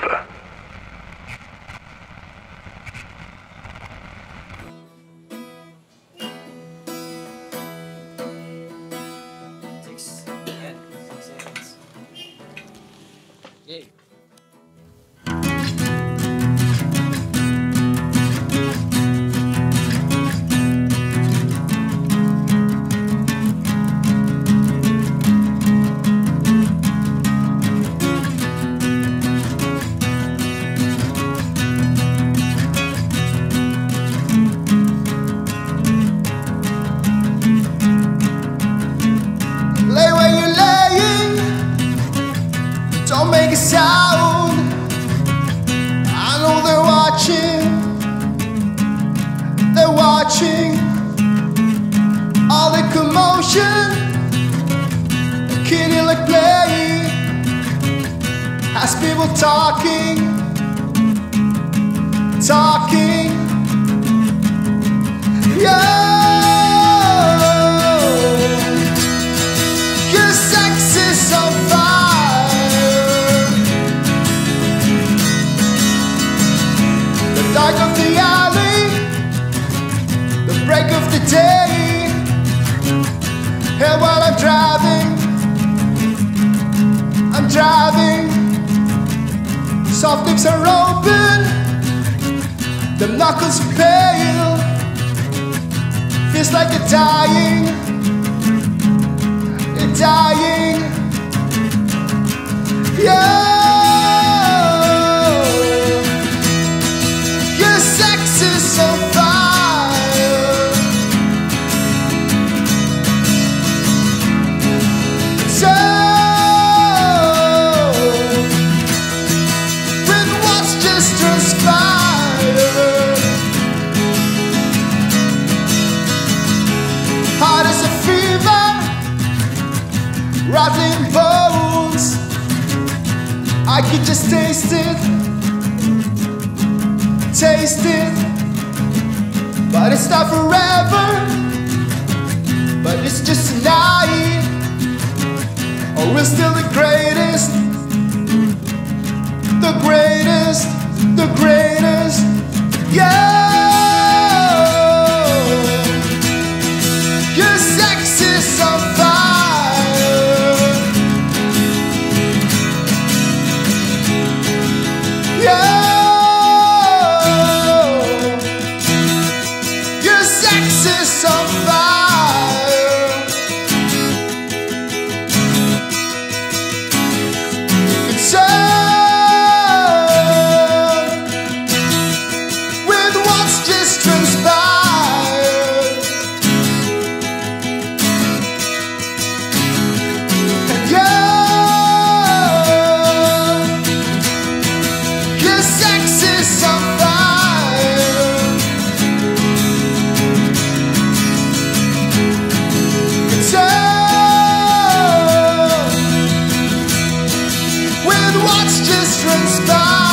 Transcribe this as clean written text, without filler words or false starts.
Cipher. Yay. Lay where you're laying, don't make a sound. I know they're watching all the commotion, kidding like play, has people talking, yeah. Your sex is on fire. The dark of the alley, the break of the day. And while I'm driving, soft lips are open, the knuckles are pale. Feels like you're dying, yeah. Your sex is on fire. So, with what's just transpired, heart is a fever, rattling bones. I could just taste it, but it's not forever, but it's just a night. Oh, we're still the greatest, yeah. Your sex is on fire, yeah. Your sex is on fire. It's with what's just transpired, yeah. Your sex is on fire. It's with what's just transpired.